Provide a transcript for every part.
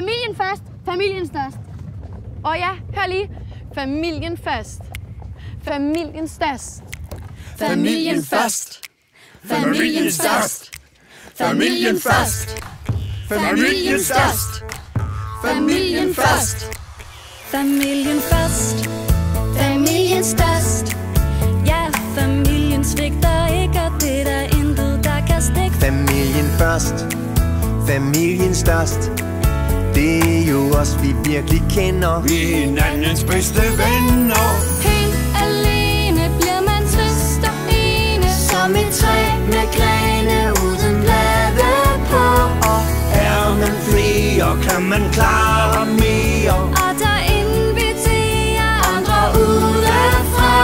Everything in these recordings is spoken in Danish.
Familien først, familien størst. Og ja, hør lige. Familien først. Familien størst. Familien først. Familien størst. Familien først. Familien størst. Familien først. Familien først. Familien størst. Ja, familien svigter ikke, og det er der intet, der kan stikke. Familien først. Familien størst. Det er jo os, vi virkelig kender. Vi er hinandens bedste venner. Helt alene bliver man trist og ene, som et træ med grene uden blade på. Og er man flere, kan man klare mere. Og der inviterer andre udefra.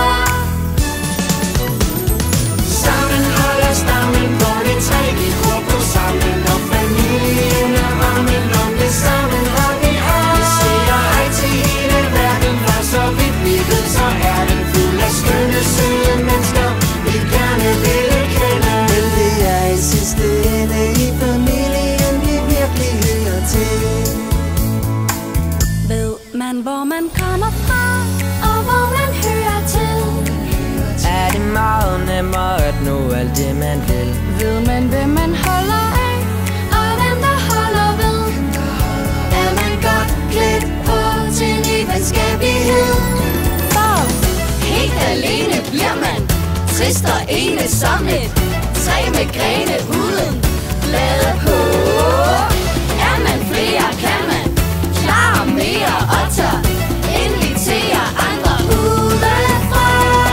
Sammen holder stammen på det træ, vi gror på sammen. Og familien er rammen om det sammen, og vi har. Vi siger hej til hele verden, og så vidt vi ved, så er den fuld af skønne, søde mennesker, vi gerne vil kende. Men det er i sidste ende i familien, vi virkelig hører til. Ved man, hvor man kommer fra, og hvor man hører til? Er det meget nemmere at nå alt det man vil? Ved man, hvem man holder af, og hvem der holder ved? Er man godt klædt på til ny venskabelighed? For helt alene bliver man trist og ene som et træ med grene uden blade på. Er man flere, kan man klare mere og tør invitere andre udefra.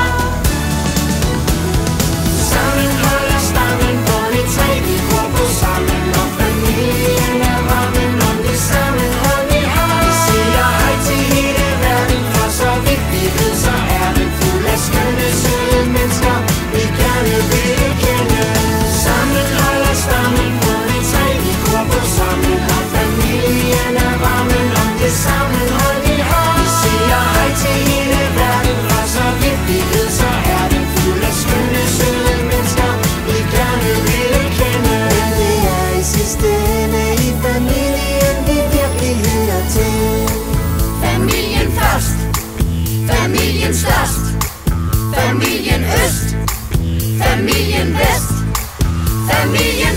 Sammen holder stammen på det træ, vi gror på sammen. Og familien er rammen om det sammen, og vi har. Vi siger hej til hele verden, for så vidt vi ved, så er den fuld af skønne, søde mennesker, vi gerne vil kende. Sammen holder stammen på det træ, vi gror på sammen. Og familien er rammen om det sammen, og vi har. Vi siger hej til hele verden, for så vidt vi ved, så er den fuld af skønne, søde mennesker, vi gerne vil kende. Men det er i sidste ende i familien, vi virkelig hører til. Familien først, familien størst, familien øst, familien vest, familien